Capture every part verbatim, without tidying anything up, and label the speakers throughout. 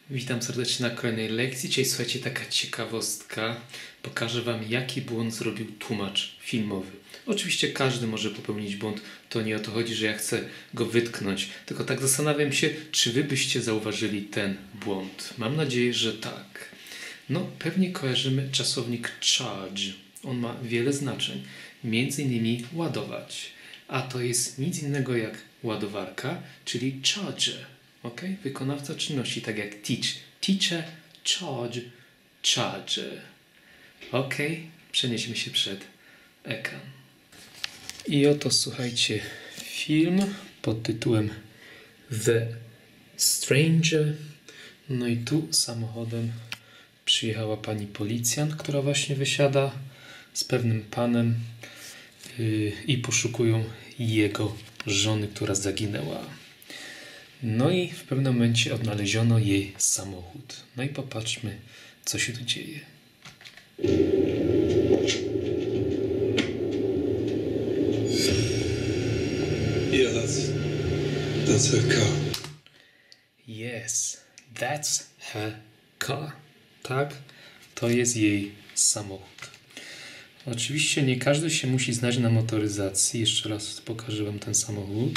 Speaker 1: Witam serdecznie na kolejnej lekcji. Dzisiaj słuchajcie, taka ciekawostka. Pokażę Wam, jaki błąd zrobił tłumacz filmowy. Oczywiście każdy może popełnić błąd. To nie o to chodzi, że ja chcę go wytknąć. Tylko tak zastanawiam się, czy Wy byście zauważyli ten błąd. Mam nadzieję, że tak. No, pewnie kojarzymy czasownik charge. On ma wiele znaczeń. Między innymi ładować. A to jest nic innego jak ładowarka, czyli charger. Ok? Wykonawca czynności, tak jak teach. Teacher, charge, charger. Ok? Przenieśmy się przed ekran. I oto słuchajcie, film pod tytułem The Stranger. No i tu samochodem przyjechała pani policjant, która właśnie wysiada z pewnym panem yy, i poszukują jego żony, która zaginęła. No i w pewnym momencie odnaleziono jej samochód. No i popatrzmy, co się tu dzieje.
Speaker 2: Yeah, that's that's her car.
Speaker 1: Yes, that's her car. Tak, to jest jej samochód. Oczywiście nie każdy się musi znać na motoryzacji. Jeszcze raz pokażę Wam ten samochód.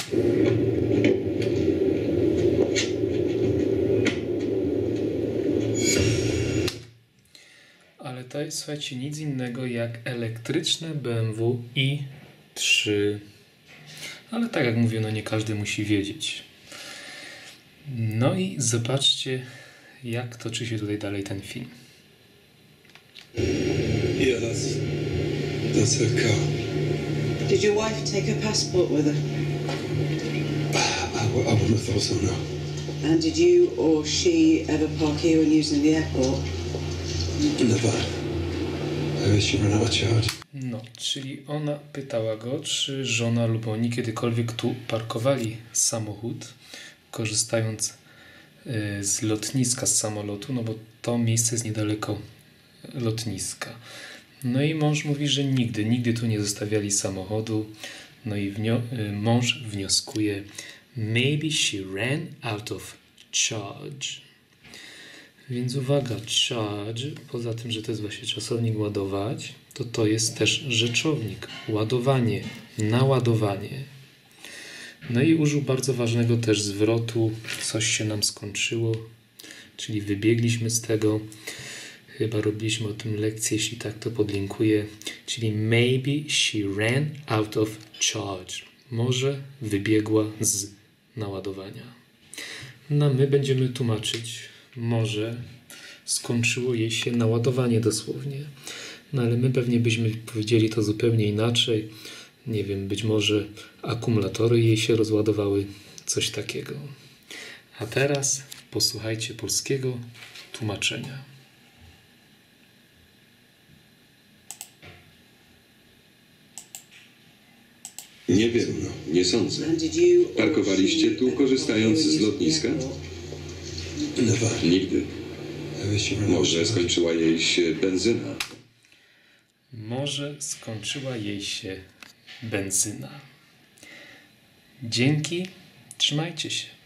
Speaker 1: Ale to jest, słuchajcie, nic innego jak elektryczne B M W i trzy. Ale tak jak mówię, no nie każdy musi wiedzieć. No i zobaczcie, jak toczy się tutaj dalej ten film.
Speaker 2: Yeah, that's that's her car.
Speaker 3: Did your wife take her passport with her?
Speaker 2: I, w- I wouldn't have thought so, no.
Speaker 3: And did you or she ever park here when using the airport?
Speaker 2: Never. Uh, she ran out of charge.
Speaker 1: No, czyli ona pytała go, czy żona lub oni kiedykolwiek tu parkowali samochód, korzystając y, z lotniska, z samolotu, no bo to miejsce jest niedaleko lotniska. No i mąż mówi, że nigdy, nigdy tu nie zostawiali samochodu. No i wnio- y, mąż wnioskuje, maybe she ran out of charge. Więc uwaga, charge, poza tym, że to jest właśnie czasownik ładować, to to jest też rzeczownik, ładowanie, naładowanie. No i użył bardzo ważnego też zwrotu, coś się nam skończyło, czyli wybiegliśmy z tego, chyba robiliśmy o tym lekcję, jeśli tak to podlinkuję, czyli maybe she ran out of charge, może wybiegła z naładowania. No my będziemy tłumaczyć, może skończyło jej się naładowanie dosłownie. No ale my pewnie byśmy powiedzieli to zupełnie inaczej. Nie wiem, być może akumulatory jej się rozładowały, coś takiego. A teraz posłuchajcie polskiego tłumaczenia.
Speaker 4: Nie wiem, nie sądzę.
Speaker 3: And did you or
Speaker 4: Parkowaliście
Speaker 3: she
Speaker 4: tu,
Speaker 3: ever
Speaker 4: korzystając
Speaker 3: park here
Speaker 4: z
Speaker 3: when using
Speaker 4: lotniska?
Speaker 3: the airport?
Speaker 2: Never.
Speaker 4: Nigdy.
Speaker 2: Uh, she ran out of
Speaker 4: Może
Speaker 2: charge.
Speaker 4: skończyła jej się benzyna.
Speaker 1: Może skończyła jej się benzyna. Dzięki, trzymajcie się.